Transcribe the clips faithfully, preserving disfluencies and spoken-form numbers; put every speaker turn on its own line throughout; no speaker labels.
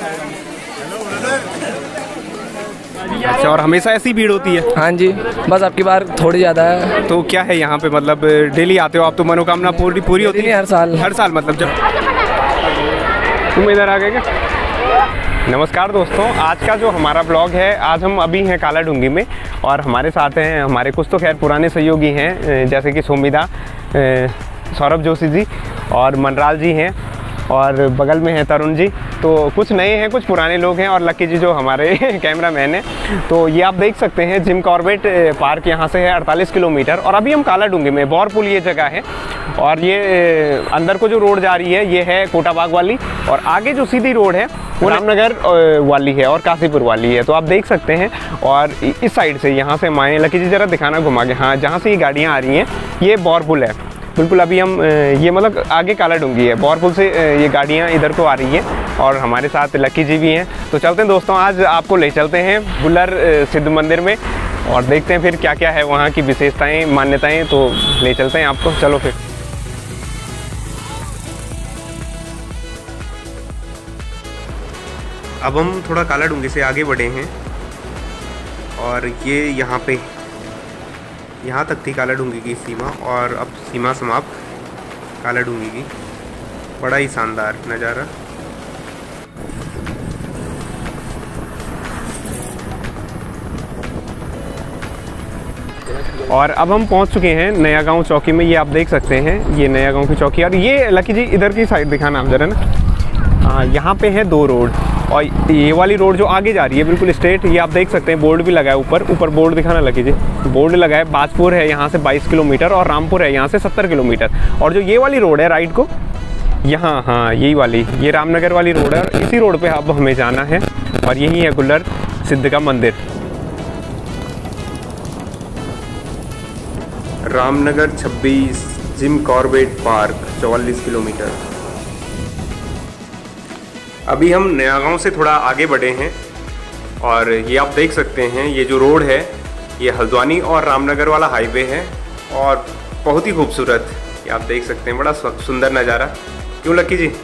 अच्छा, और हमेशा ऐसी भीड़ होती है?
हाँ जी, बस आपकी बार थोड़ी ज़्यादा है।
तो क्या है यहाँ पे, मतलब डेली आते हो आप तो मनोकामना पूरी पूरी होती है?
हर साल
हर साल मतलब जब तुम इधर आ गए क्या? नमस्कार दोस्तों, आज का जो हमारा ब्लॉग है, आज हम अभी हैं कालाडूंगी में और हमारे साथ हैं हमारे कुछ तो खैर पुराने सहयोगी हैं, जैसे कि सोमिदा, सौरभ जोशी जी और मनराल जी हैं और बगल में है तरुण जी। तो कुछ नए हैं, कुछ पुराने लोग हैं और लक्की जी जो हमारे कैमरा मैन हैं। तो ये आप देख सकते हैं जिम कॉर्बेट पार्क यहाँ से है अड़तालीस किलोमीटर और अभी हम कालाडूंगी में, बौरपुल ये जगह है और ये अंदर को जो रोड जा रही है ये है कोटाबाग वाली और आगे जो सीधी रोड है वो रामनगर वाली है और काशीपुर वाली है। तो आप देख सकते हैं और इस साइड से यहाँ से माए लक्की जी ज़रा दिखाना घुमा के, हाँ जहाँ से ये गाड़ियाँ आ रही हैं ये बौरपुल है बिल्कुल। अभी हम ये मतलब आगे कालाडूंगी है, बौरपुल से ये गाड़ियाँ इधर को आ रही हैं और हमारे साथ लक्की जी भी हैं। तो चलते हैं दोस्तों, आज आपको ले चलते हैं गुल्लर सिद्ध मंदिर में और देखते हैं फिर क्या क्या है वहाँ की विशेषताएं मान्यताएं। तो ले चलते हैं आपको, चलो फिर। अब हम थोड़ा कालाडूंगी से आगे बढ़े हैं और ये यहाँ पे यहाँ तक थी कालाडूंगी की सीमा और अब सीमा समाप्त कालाडूंगी की। बड़ा ही शानदार नज़ारा। और अब हम पहुंच चुके हैं नया गांव चौकी में। ये आप देख सकते हैं ये नया गांव की चौकी। और ये लकी जी इधर की साइड दिखाना आप जरा ना। हाँ, यहाँ पे है दो रोड और ये वाली रोड जो आगे जा रही है बिल्कुल स्ट्रेट, ये आप देख सकते हैं बोर्ड भी लगा है ऊपर। ऊपर बोर्ड दिखाना लगी जी, बोर्ड लगा है। बाजपुर है यहाँ से बाईस किलोमीटर और रामपुर है यहाँ से सत्तर किलोमीटर। और जो ये वाली रोड है राइट को यहाँ, हाँ यही वाली, ये रामनगर वाली रोड है और इसी रोड पे अब हमें जाना है और यही है गुल्लर सिद्ध का मंदिर। रामनगर छब्बीस, जिम कॉर्बेट पार्क चौवालीस किलोमीटर। अभी हम नया गांव से थोड़ा आगे बढ़े हैं और ये आप देख सकते हैं ये जो रोड है ये हल्द्वानी और रामनगर वाला हाईवे है और बहुत ही खूबसूरत, ये आप देख सकते हैं। बड़ा सुंदर नज़ारा, क्यों लक्की जी?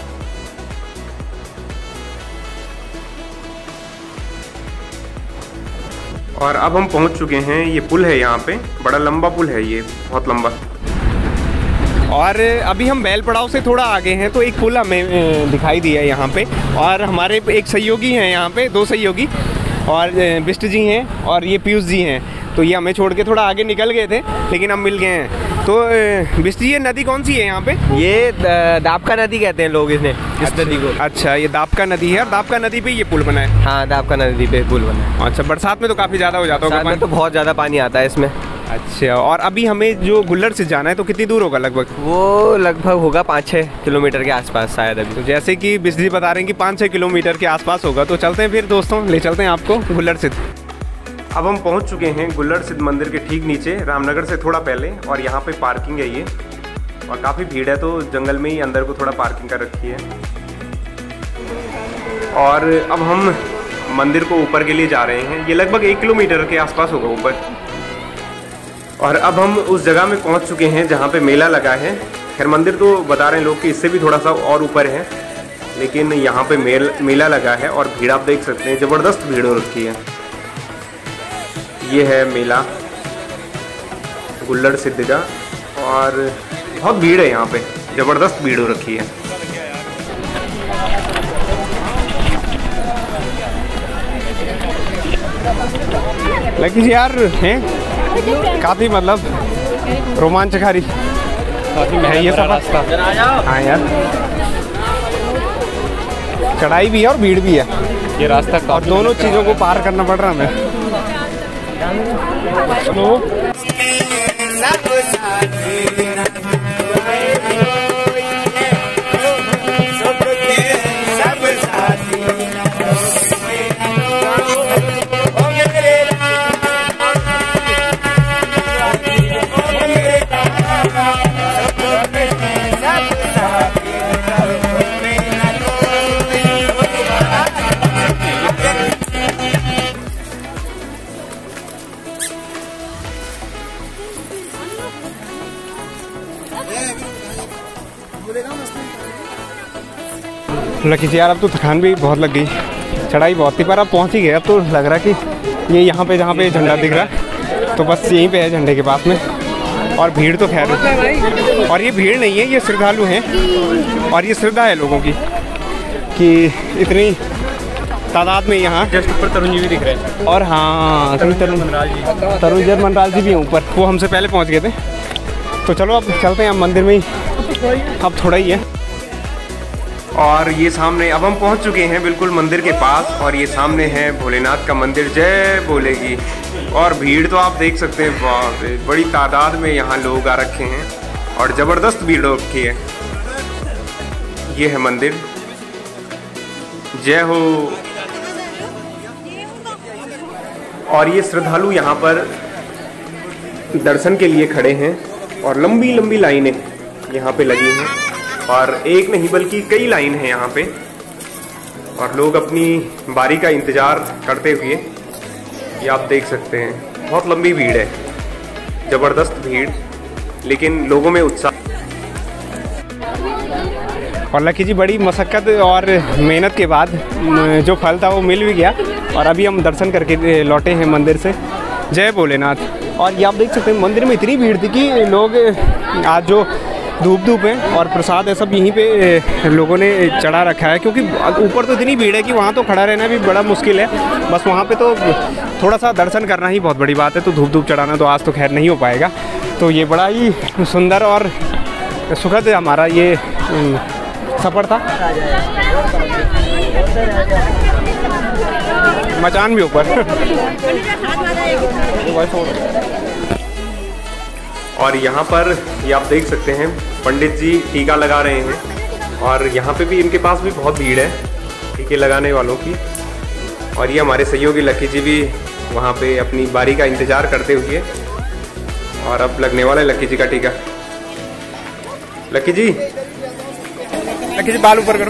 और अब हम पहुंच चुके हैं, ये पुल है यहाँ पे, बड़ा लंबा पुल है ये, बहुत लंबा। और अभी हम बैल पड़ाव से थोड़ा आगे हैं तो एक पुल हमें दिखाई दिया है यहाँ पे और हमारे एक सहयोगी हैं यहाँ पे, दो सहयोगी, और बिष्ट जी हैं और ये पीयूष जी हैं। तो ये हमें छोड़ के थोड़ा आगे निकल गए थे लेकिन हम मिल गए हैं। तो बिष्ट जी ये नदी कौन सी है यहाँ पे?
ये दापका नदी कहते हैं लोग इसने, इस
अच्छा,
नदी को।
अच्छा, ये दापका नदी है और दापका नदी पे ये पुल बना है?
हाँ, दापका नदी पे पुल बना है।
अच्छा, बरसात में तो काफ़ी ज़्यादा हो जाता होगा पानी?
तो बहुत ज़्यादा पानी आता है इसमें।
अच्छा, और अभी हमें जो गुल्लर से जाना है तो कितनी दूर होगा लगभग?
वो लगभग होगा पाँच छः किलोमीटर के आसपास शायद अभी।
तो जैसे कि बिजली बता रहे हैं कि पाँच छः किलोमीटर के आसपास होगा। तो चलते हैं फिर दोस्तों, ले चलते हैं आपको गुल्लर सिद्ध। अब हम पहुंच चुके हैं गुल्लर सिद्ध मंदिर के ठीक नीचे, रामनगर से थोड़ा पहले, और यहाँ पे पार्किंग है ये और काफ़ी भीड़ है तो जंगल में ही अंदर को थोड़ा पार्किंग कर रखी है। और अब हम मंदिर को ऊपर के लिए जा रहे हैं, ये लगभग एक किलोमीटर के आसपास होगा ऊपर। और अब हम उस जगह में पहुंच चुके हैं जहां पे मेला लगा है। खैर मंदिर तो बता रहे हैं लोग कि इससे भी थोड़ा सा और ऊपर है, लेकिन यहाँ पे मेल मेला लगा है और भीड़ आप देख सकते हैं, ज़बरदस्त भीड़ हो रखी है। ये है मेला गुल्लर सिद्ध का और बहुत भीड़ है यहाँ पे, ज़बरदस्त भीड़ हो रखी है। लेकिन यार हैं काफ़ी मतलब रोमांचकारी है ये सफर। हाँ यार, चढ़ाई भी है और भीड़ भी है ये रास्ता, और दोनों चीज़ों को पार करना पड़ रहा हमें। लकी जी यार अब तो थकान भी बहुत लग गई, चढ़ाई बहुत थी, पर अब पहुंच ही गए। अब तो लग रहा कि ये यहाँ पे जहाँ पे झंडा दिख रहा है तो बस यहीं पे है झंडे के पास में। और भीड़ तो खैर, और ये भीड़ नहीं है, ये श्रद्धालु हैं और ये श्रद्धा है लोगों की कि इतनी तादाद में यहाँ।
जस्ट ऊपर तरुण जी भी दिख रहे हैं।
और हाँ तरुण तरुण
मनराज जी
तरुण जर मनराज जी भी हैं ऊपर, वो हमसे पहले पहुँच गए थे। तो चलो अब चलते हैं, हम मंदिर में ही अब थोड़ा ही है। और ये सामने अब हम पहुंच चुके हैं बिल्कुल मंदिर के पास, और ये सामने है भोलेनाथ का मंदिर, जय बोलेगी। और भीड़ तो आप देख सकते हैं, बाप रे बड़ी तादाद में यहाँ लोग आ रखे हैं और ज़बरदस्त भीड़ हो रखी है। ये है मंदिर, जय हो। और ये श्रद्धालु यहाँ पर दर्शन के लिए खड़े हैं और लंबी लंबी लाइनें यहाँ पे लगी हैं, और एक नहीं बल्कि कई लाइन है यहाँ पे, और लोग अपनी बारी का इंतज़ार करते हुए, ये आप देख सकते हैं बहुत लंबी भीड़ है, ज़बरदस्त भीड़, लेकिन लोगों में उत्साह। और लकी जी बड़ी मशक्क़त और मेहनत के बाद जो फल था वो मिल भी गया, और अभी हम दर्शन करके लौटे हैं मंदिर से, जय भोलेनाथ। और ये आप देख सकते हैं मंदिर में इतनी भीड़ थी कि लोग आज जो धूप धूप है और प्रसाद है सब यहीं पे लोगों ने चढ़ा रखा है, क्योंकि ऊपर तो इतनी भीड़ है कि वहाँ तो खड़ा रहना भी बड़ा मुश्किल है। बस वहाँ पे तो थोड़ा सा दर्शन करना ही बहुत बड़ी बात है, तो धूप धूप चढ़ाना तो आज तो खैर नहीं हो पाएगा। तो ये बड़ा ही सुंदर और सुखद हमारा ये सफ़र था। मचान भी ऊपर और यहाँ पर ये आप देख सकते हैं पंडित जी टीका लगा रहे हैं, और यहाँ पे भी इनके पास भी बहुत भीड़ है टीके लगाने वालों की। और ये हमारे सहयोगी लकी जी भी वहाँ पे अपनी बारी का इंतज़ार करते हुए, और अब लगने वाला है लकी जी का टीका। लकी जी लकी जी बाल ऊपर करो।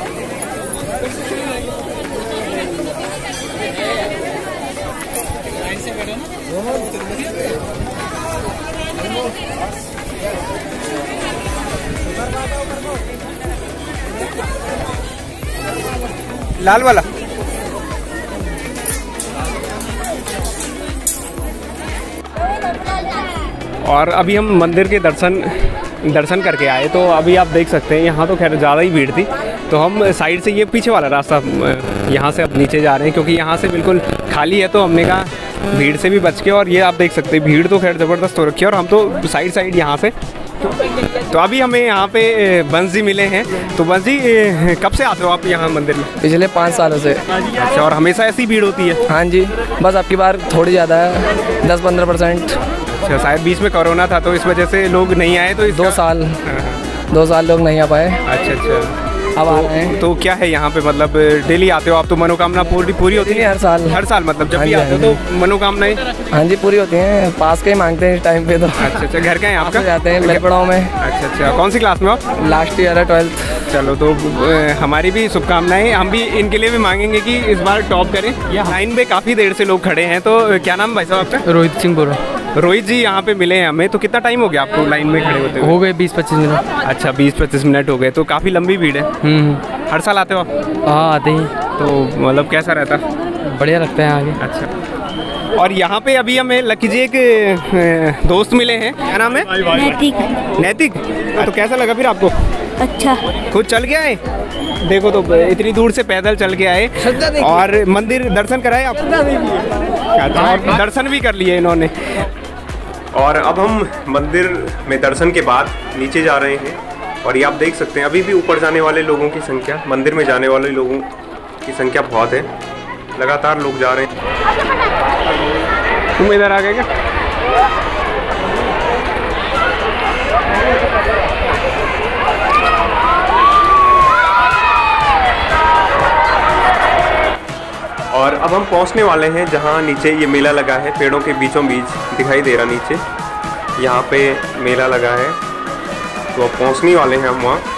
लाल वाला। और अभी हम मंदिर के दर्शन दर्शन करके आए, तो अभी आप देख सकते हैं यहाँ तो खैर ज़्यादा ही भीड़ थी, तो हम साइड से ये पीछे वाला रास्ता यहाँ से अब नीचे जा रहे हैं, क्योंकि यहाँ से बिल्कुल खाली है, तो हमने कहा भीड़ से भी बच के। और ये आप देख सकते हैं भीड़ तो खैर ज़बरदस्त हो रखी है, और हम तो साइड साइड यहाँ से। तो अभी हमें यहाँ पे बंस जी मिले हैं। तो बंस जी कब से आते हो आप यहाँ मंदिर में?
पिछले पाँच सालों से।
अच्छा, और हमेशा ऐसी भीड़ होती है?
हाँ जी, बस आपकी बार थोड़ी ज़्यादा है, दस पंद्रह परसेंट।
अच्छा, शायद बीच में कोरोना था तो इस वजह से लोग नहीं आए, तो इस
दो साल दो साल लोग नहीं आ पाए।
अच्छा अच्छा,
अब आ रहे हैं।
तो क्या है यहाँ पे, मतलब डेली आते हो आप तो मनोकामना पूरी पूरी होती है?
हर साल
हर साल मतलब जब
हाँ
भी
जी,
आते हो
हाँ
तो मनोकामनाएं?
हाँ जी, पूरी होती हैं, पास के ही मांगते हैं इस टाइम पे तो।
अच्छा अच्छा, घर का है आपका?
जाते हैं मेलपड़ाव में।
अच्छा अच्छा, कौन सी क्लास में आप?
लास्ट ईयर है, ट्वेल्थ।
चलो, तो हमारी भी शुभकामनाएं, हम भी इनके लिए भी मांगेंगे कि इस बार टॉप करें। लाइन में काफ़ी देर से लोग खड़े हैं, तो क्या नाम भाई साहब आपका?
रोहित सिंह बोल रहा।
रोहित जी यहाँ पे मिले हैं हमें, तो कितना टाइम हो गया आपको लाइन में खड़े होते हुए?
हो गए बीस पच्चीस मिनट।
अच्छा, बीस पच्चीस मिनट हो गए, तो काफ़ी लंबी भीड़ है। हर साल आते हो आप?
हाँ, आते ही।
तो मतलब कैसा रहता?
बढ़िया लगता है आगे।
अच्छा, और यहाँ पे अभी हमें लकी जी एक दोस्त मिले हैं, क्या नाम है?
नैतिक।
नैतिक, तो कैसा लगा फिर आपको?
अच्छा।
खुद चल के आए? देखो तो इतनी दूर से पैदल चल के आए, और मंदिर दर्शन कराए आप? अच्छा, और दर्शन भी कर लिए इन्होंने। और अब हम मंदिर में दर्शन के बाद नीचे जा रहे हैं, और ये आप देख सकते हैं अभी भी ऊपर जाने वाले लोगों की संख्या, मंदिर में जाने वाले लोगों की संख्या बहुत है, लगातार लोग जा रहे हैं। तुम इधर आ गए क्या? और अब हम पहुंचने वाले हैं जहां नीचे ये मेला लगा है, पेड़ों के बीचों बीच दिखाई दे रहा नीचे, यहाँ पे मेला लगा है, तो अब पहुंचने वाले हैं हम वहाँ।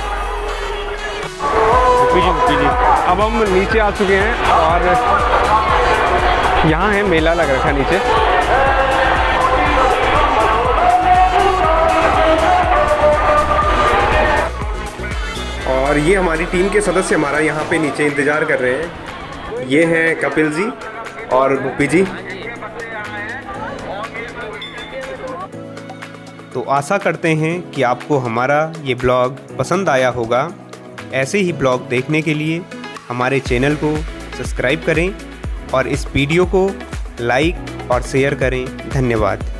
अब हम नीचे आ चुके हैं, और यहाँ है मेला लग रखा है नीचे। और ये हमारी टीम के सदस्य हमारा यहाँ पे नीचे इंतज़ार कर रहे हैं। ये हैं कपिल जी और भूपी जी। तो आशा करते हैं कि आपको हमारा ये ब्लॉग पसंद आया होगा। ऐसे ही ब्लॉग देखने के लिए हमारे चैनल को सब्सक्राइब करें और इस वीडियो को लाइक और शेयर करें। धन्यवाद।